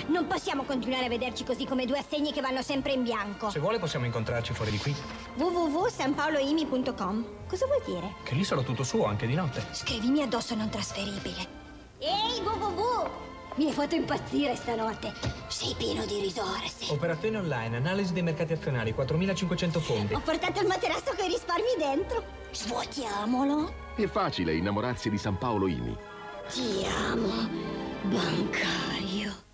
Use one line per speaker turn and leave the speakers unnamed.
Non possiamo continuare a vederci così come due assegni che vanno sempre in bianco.
Se vuole possiamo incontrarci fuori di qui.
www.sanpaoloimi.com. Cosa vuol dire?
Che lì sarà tutto suo anche di notte.
Scrivimi addosso non trasferibile. Ehi, www! Mi hai fatto impazzire stanotte. Sei pieno di risorse.
Operazioni online, analisi dei mercati azionari, 4.500 fondi.
Ho portato il materasso con i risparmi dentro. Svuotiamolo.
È facile innamorarsi di San Paolo Imi.
Ti amo, bancario.